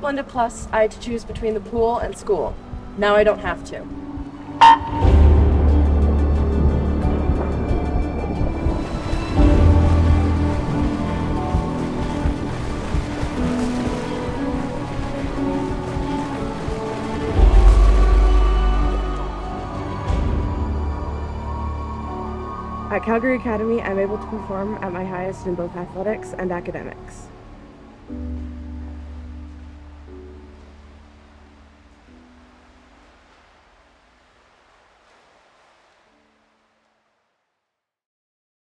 at Blended Plus, I had to choose between the pool and school. Now I don't have to. At Calgary Academy, I'm able to perform at my highest in both athletics and academics.